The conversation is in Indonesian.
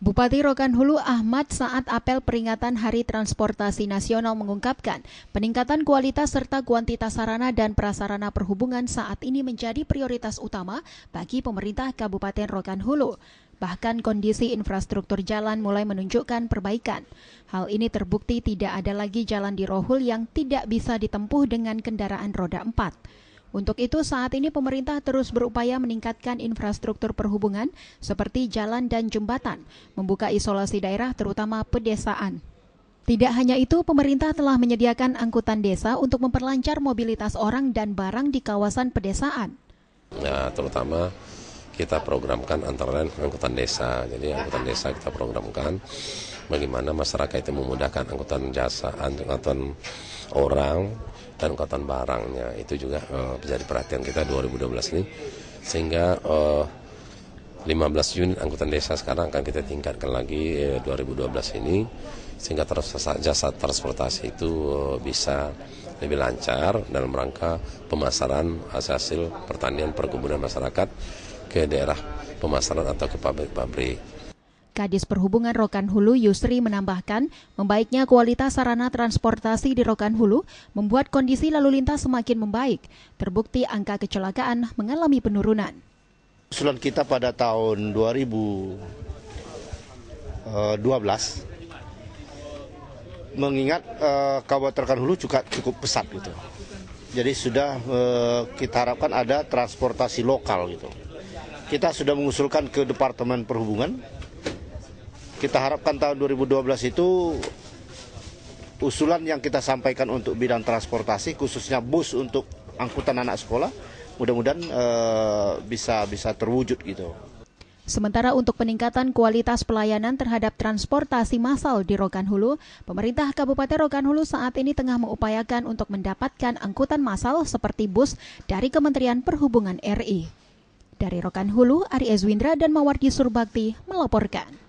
Bupati Rokan Hulu Ahmad saat apel peringatan Hari Transportasi Nasional mengungkapkan peningkatan kualitas serta kuantitas sarana dan prasarana perhubungan saat ini menjadi prioritas utama bagi pemerintah Kabupaten Rokan Hulu. Bahkan kondisi infrastruktur jalan mulai menunjukkan perbaikan. Hal ini terbukti tidak ada lagi jalan di Rohul yang tidak bisa ditempuh dengan kendaraan roda 4. Untuk itu saat ini pemerintah terus berupaya meningkatkan infrastruktur perhubungan seperti jalan dan jembatan, membuka isolasi daerah terutama pedesaan. Tidak hanya itu, pemerintah telah menyediakan angkutan desa untuk memperlancar mobilitas orang dan barang di kawasan pedesaan. Ya, terutama kita programkan antara lain angkutan desa. Jadi angkutan desa kita programkan bagaimana masyarakat itu memudahkan angkutan jasa, angkutan orang, dan angkutan barangnya. Itu juga menjadi perhatian kita 2012 ini, sehingga 15 unit angkutan desa sekarang akan kita tingkatkan lagi 2012 ini, sehingga jasa transportasi itu bisa lebih lancar dalam rangka pemasaran hasil pertanian perkebunan masyarakat ke daerah pemasaran atau ke pabrik-pabrik. Kadis Perhubungan Rokan Hulu Yusri menambahkan, membaiknya kualitas sarana transportasi di Rokan Hulu membuat kondisi lalu lintas semakin membaik. Terbukti angka kecelakaan mengalami penurunan. Usulan kita pada tahun 2012, mengingat Kabupaten Rokan Hulu juga cukup pesat gitu. Jadi sudah kita harapkan ada transportasi lokal gitu. Kita sudah mengusulkan ke Departemen Perhubungan. Kita harapkan tahun 2012 itu usulan yang kita sampaikan untuk bidang transportasi, khususnya bus untuk angkutan anak sekolah, mudah-mudahan bisa terwujud gitu. Sementara untuk peningkatan kualitas pelayanan terhadap transportasi massal di Rokan Hulu, pemerintah Kabupaten Rokan Hulu saat ini tengah mengupayakan untuk mendapatkan angkutan massal seperti bus dari Kementerian Perhubungan RI. Dari Rokan Hulu, Ari Ezwindra dan Mawardi Surbakti melaporkan.